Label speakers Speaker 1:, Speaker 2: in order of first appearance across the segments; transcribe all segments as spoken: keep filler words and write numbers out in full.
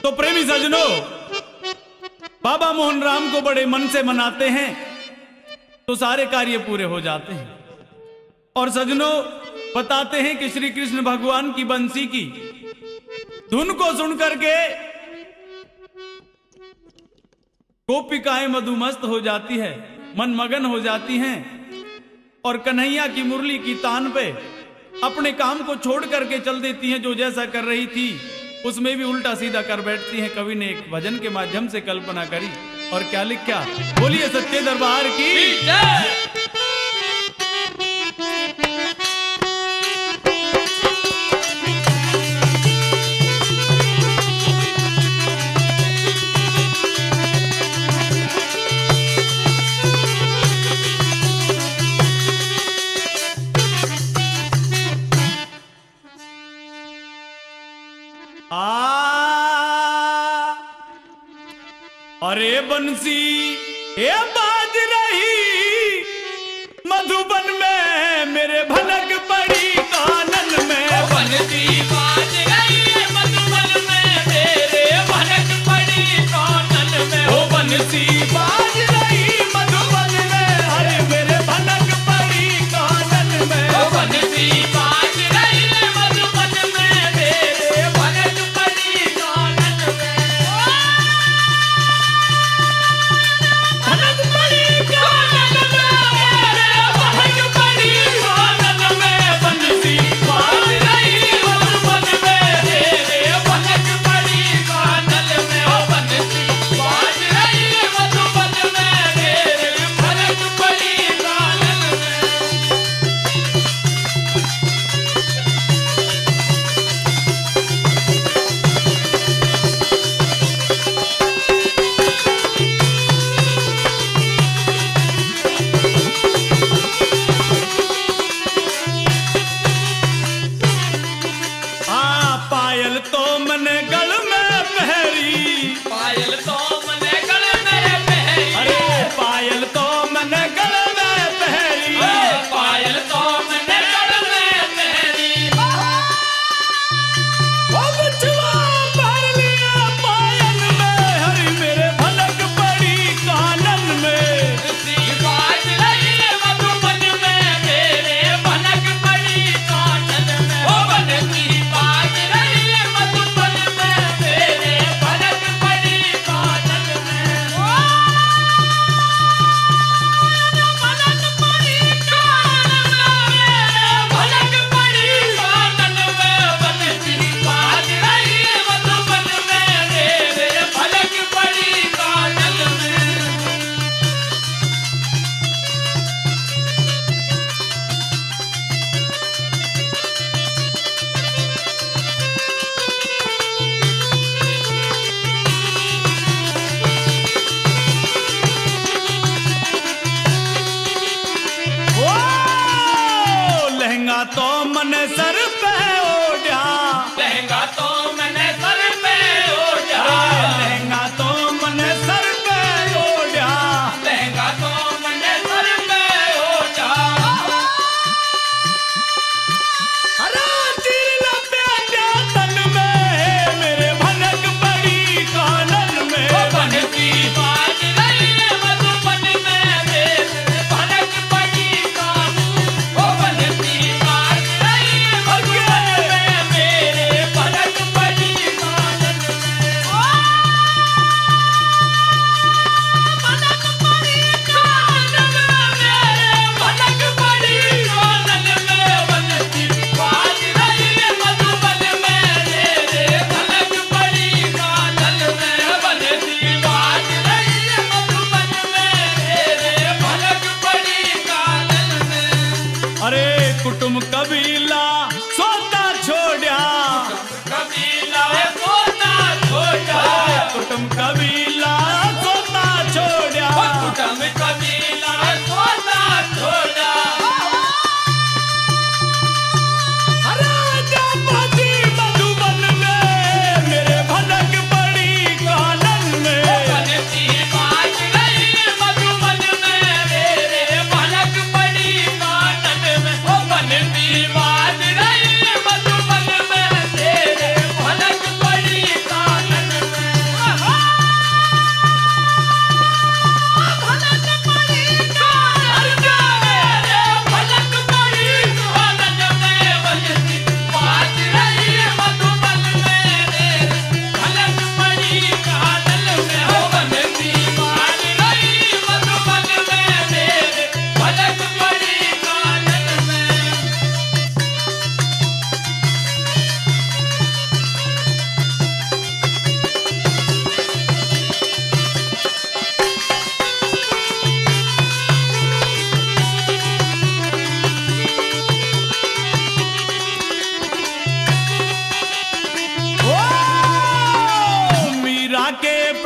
Speaker 1: तो प्रेमी सजनों, बाबा मोहन राम को बड़े मन से मनाते हैं तो सारे कार्य पूरे हो जाते हैं। और सजनों, बताते हैं कि श्री कृष्ण भगवान की बंसी की धुन को सुन करके गोपिकाएं मधुमस्त हो जाती है, मन मगन हो जाती हैं और कन्हैया की मुरली की तान पे अपने काम को छोड़ करके चल देती हैं। जो जैसा कर रही थी उसमें भी उल्टा सीधा कर बैठती हैं। कवि ने एक भजन के माध्यम से कल्पना करी और क्या लिखा, बोलिए सच्चे दरबार की जय। अरे बंसी ये बाज रही मधुबन में, मेरे भनक पड़ी कानन में।
Speaker 2: बंसी बाज रही मधुबन में, मेरे भनक पड़ी कानन में।
Speaker 1: ओ बंसी बाज रही मधुबन में, अरे मेरे भनक पड़ी कानन में।
Speaker 2: ओ बंसी बाज रही मधुबन में, मेरे भनक पड़ी कानन में।
Speaker 1: तो मन सर पे ओढ़ा,
Speaker 2: लहंगा तो मैंने सर पे ओढ़ा,
Speaker 1: लहंगा तो मन सर पे ओढ़ा,
Speaker 2: लहंगा तो मैंने सर पे ओढ़ा।
Speaker 1: अरे तीर लपेटा तन में, मेरे भनक पड़ी कानन में।
Speaker 2: ओ बंसी बाज रही मधुबन में, मेरे भनक पड़ी कानन। ओ बंसी बाज रही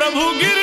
Speaker 1: प्रभु गिर